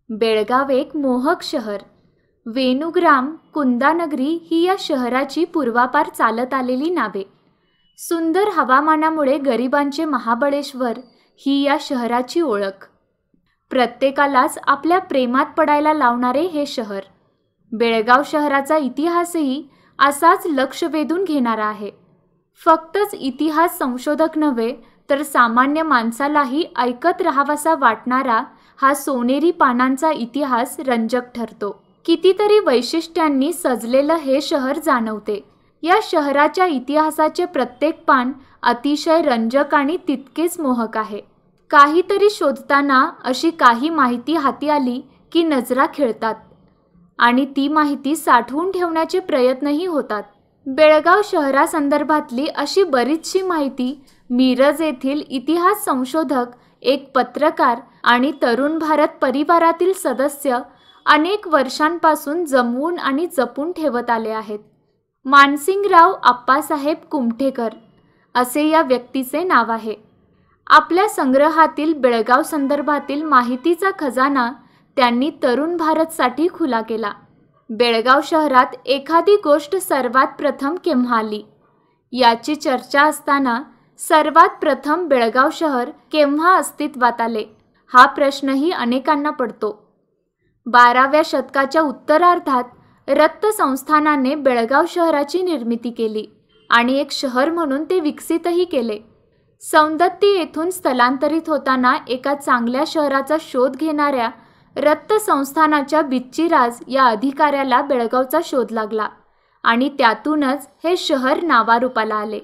बेळगाव एक मोहक शहर. वेणुग्राम, कुंदानगरी ही या शहराची पूर्वापार चालत आलेली नावे. सुंदर हवामानामुळे गरिबांचे महाबळेश्वर ही या शहराची ओळख. प्रत्येकालाच आपल्या प्रेमात पडायला लावणारे हे शहर. बेळगाव शहराचा इतिहासही असाच लक्ष वेधून घेणारा आहे. फक्तच इतिहास संशोधक नव्हे तर सामान्य माणसालाही ऐकत राहावासा वाटणारा हा सोनेरी पानांचा इतिहास रंजक ठरतो. कितीतरी वैशिष्ट्यांनी सजलेलं हे शहर जाणवते. या शहराच्या इतिहासाचे प्रत्येक पान अतिशय रंजक आणि तितकेच मोहक आहे. काहीतरी शोधताना अशी काही माहिती हाती आली की नजरा खिळतात आणि ती माहिती साठवून ठेवण्याचे प्रयत्नही होतात. बेळगाव शहरासंदर्भातली अशी बरीचशी माहिती मिरज येथील इतिहास संशोधक, एक पत्रकार आणि तरुण भारत परिवारातील सदस्य अनेक वर्षांपासून जमवून आणि जपून ठेवत आले आहेत. मानसिंगराव आप्पासाहेब कुमठेकर असे या व्यक्तीचे नाव आहे. आपल्या संग्रहातील बेळगाव संदर्भातील माहितीचा खजाना त्यांनी तरुण भारतसाठी खुला केला. बेळगाव शहरात एखादी गोष्ट सर्वात प्रथम केव्हा आली याची चर्चा असताना सर्वात प्रथम बेळगाव शहर केव्हा अस्तित्वात आले हा प्रश्नही अनेकांना पडतो. 12व्या शतकाच्या उत्तरार्धात रत्त संस्थानाने बेळगाव शहराची निर्मिती केली आणि एक शहर म्हणून ते विकसितही केले. सौंदत्ती येथून स्थलांतरित होताना एका चांगल्या शहराचा शोध घेणाऱ्या रत्त संस्थानाच्या बिच्चीराज या अधिकाऱ्याला बेळगावचा शोध लागला आणि त्यातूनच हे शहर नावारूपाला आले.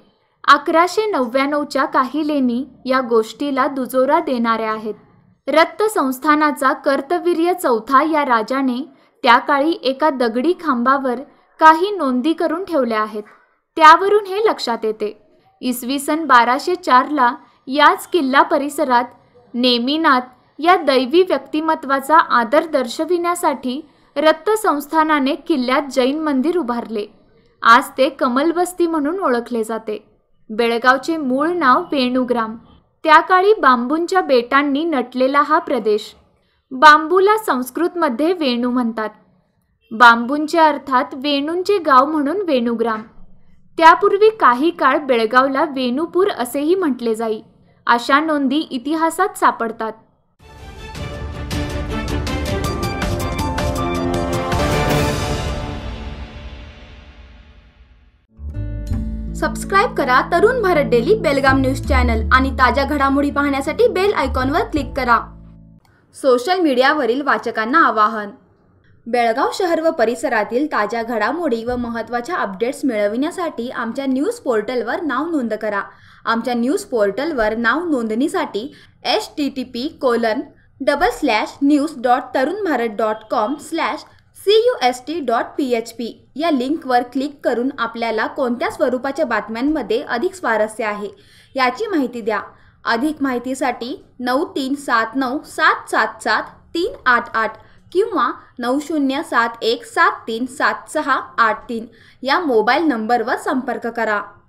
1199च्या काही लेणी या गोष्टीला दुजोरा देणाऱ्या आहेत. रत्त संस्थानाचा कर्तवीर्य चौथा या राजाने त्या काळी एका दगडी खांबावर काही नोंदी करून ठेवल्या आहेत. त्यावरून हे लक्षात येते. इसवी सन 1204ला याच किल्ला परिसरात नेमिनाथ या दैवी व्यक्तिमत्वाचा आदर दर्शविण्यासाठी रत्त संस्थानाने किल्ल्यात जैन मंदिर उभारले. आज ते कमलबस्ती म्हणून ओळखले जाते. बेळगावचे मूळ नाव वेणुग्राम. त्या काळी बांबूंच्या बेटांनी नटलेला हा प्रदेश. बांबूला संस्कृतमध्ये वेणू म्हणतात. बांबूंचे अर्थात वेणूंचे गाव म्हणून वेणुग्राम. त्यापूर्वी काही काळ बेळगावला वेणूपूर असेही म्हटले जाई. अशा नोंदी इतिहासात सापडतात. सबस्क्राइब करा Tarun Bharat daily Belgaum news channel आणि ताज्या घडामोडी पाहण्यासाठी बेल आयकॉनवर क्लिक करा. सोशल मीडियावरील वाचकांना आवाहन. बेळगाव शहर व परिसरातील ताज्या घडामोडी व महत्त्वाच्या अपडेट्स मिळविण्यासाठी आमच्या न्यूज पोर्टलवर नाव नोंद करा. आमच्या न्यूज पोर्टलवर नाव नोंदणीसाठी http://news.tarunbharat.com/cust.php या लिंकवर क्लिक करून आपल्याला कोणत्या स्वरूपाच्या बातम्यांमध्ये अधिक स्वारस्य आहे याची माहिती द्या. अधिक माहितीसाठी 9379777388 किंवा 9071737683 या मोबाईल नंबरवर संपर्क करा.